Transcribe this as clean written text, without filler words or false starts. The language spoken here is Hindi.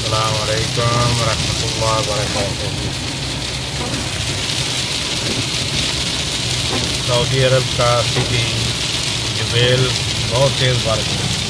अस्सलाम वालेकुम रहमतुल्लाहि व बरकातहू। सऊदी अरब का सिटी जुबैल बहुत तेज़ बारिश है।